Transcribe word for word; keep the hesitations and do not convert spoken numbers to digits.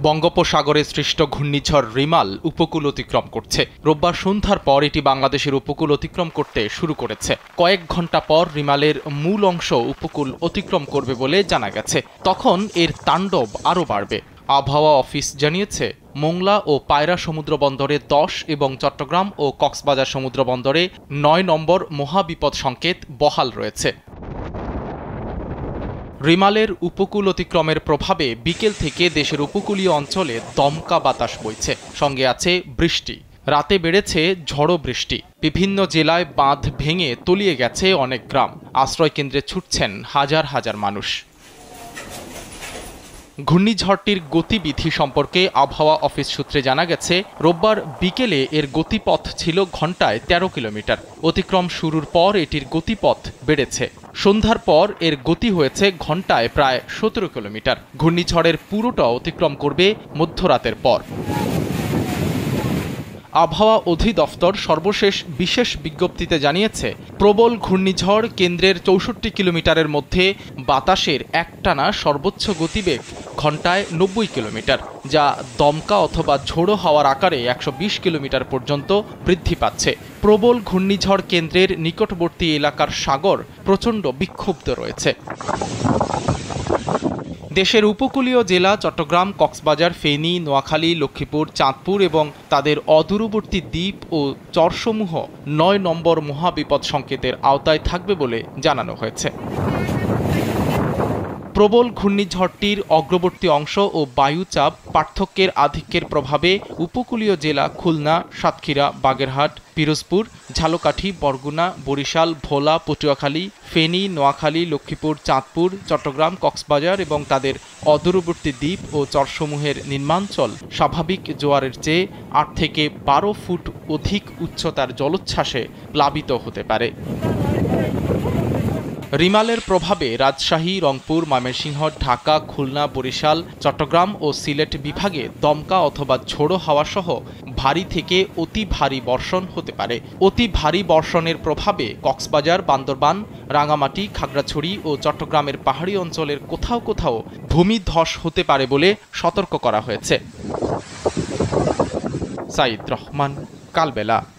বঙ্গোপসাগরে সৃষ্ট ঘূর্ণিঝড় রিমাল উপকূল অতিক্রম করছে। রোববার সন্ধ্যার পর এটি বাংলাদেশের উপকূল অতিক্রম করতে শুরু করেছে। কয়েক ঘন্টা পর রিমালের মূল অংশ উপকূল অতিক্রম করবে বলে জানা গেছে। তখন এর তাণ্ডব আরও বাড়বে। আবহাওয়া অফিস জানিয়েছে, মোংলা ও পায়রা সমুদ্র বন্দরে দশ এবং চট্টগ্রাম ও কক্সবাজার সমুদ্র বন্দরে নয় নম্বর মহাবিপদ সংকেত বহাল রয়েছে। রিমালের উপকূল অতিক্রমের প্রভাবে বিকেল থেকে দেশের উপকূলীয় অঞ্চলে দমকা বাতাস বইছে, সঙ্গে আছে বৃষ্টি। রাতে বেড়েছে ঝড়ো বৃষ্টি। বিভিন্ন জেলায় বাঁধ ভেঙে তলিয়ে গেছে অনেক গ্রাম। আশ্রয় কেন্দ্রে ছুটছেন হাজার হাজার মানুষ। ঘূর্ণিঝড়টির গতিবিধি সম্পর্কে আবহাওয়া অফিস সূত্রে জানা গেছে, রোববার বিকেলে এর গতিপথ ছিল ঘন্টায় তেরো কিলোমিটার। অতিক্রম শুরুর পর এটির গতিপথ বেড়েছে। সন্ধ্যার পর এর গতি হয়েছে ঘন্টায় প্রায় সতেরো কিলোমিটার। ঘূর্ণিঝড়ের পুরোটা অতিক্রম করবে মধ্যরাতের পর। আবহাওয়া অধিদপ্তর সর্বশেষ বিশেষ বিজ্ঞপ্তিতে জানিয়েছে, প্রবল ঘূর্ণিঝড় কেন্দ্রের চৌষট্টি কিলোমিটারের মধ্যে বাতাসের একটানা সর্বোচ্চ গতিবেগ ঘন্টায় নব্বই কিলোমিটার, যা দমকা অথবা ঝোড়ো হাওয়ার আকারে একশো বিশ কিলোমিটার পর্যন্ত বৃদ্ধি পাচ্ছে। প্রবল ঘূর্ণিঝড় কেন্দ্রের নিকটবর্তী এলাকার সাগর প্রচণ্ড বিক্ষুব্ধ রয়েছে। দেশের উপকূলীয় জেলা চট্টগ্রাম, কক্সবাজার, ফেনী, নোয়াখালী, লক্ষ্মীপুর, চাঁদপুর এবং তাদের অদূরবর্তী দ্বীপ ও চরসমূহ নয় নম্বর মহাবিপদ সংকেতের আওতায় থাকবে বলে জানানো হয়েছে। প্রবল ঘূর্ণিঝড়টির অগ্রবর্তী অংশ ও বায়ুচাপ পার্থক্যের আধিক্যের প্রভাবে উপকূলীয় জেলা খুলনা, সাতক্ষীরা, বাগেরহাট, পিরোজপুর, ঝালকাঠি, বরগুনা, বরিশাল, ভোলা, পটুয়াখালী, ফেনী, নোয়াখালী, লক্ষ্মীপুর, চাঁদপুর, চট্টগ্রাম, কক্সবাজার এবং তাদের অদূরবর্তী দ্বীপ ও চরসমূহের নিম্নাঞ্চল স্বাভাবিক জোয়ারের চেয়ে আট থেকে বারো ফুট অধিক উচ্চতার জলোচ্ছ্বাসে প্লাবিত হতে পারে। রিমালের প্রভাবে রাজশাহী, রংপুর, ময়মনসিংহ, ঢাকা, খুলনা, বরিশাল, চট্টগ্রাম ও সিলেট বিভাগে দমকা অথবা ঝোড়ো হাওয়া সহ ভারী থেকে অতি ভারী বর্ষণ হতে পারে। অতি ভারী বর্ষণের প্রভাবে কক্সবাজার, বান্দরবান, রাঙামাটি, খাগড়াছড়ি ও চট্টগ্রামের পাহাড়ি অঞ্চলের কোথাও কোথাও ভূমিধস হতে পারে বলে সতর্ক করা হয়েছে। সাইদ রহমান, কালবেলা।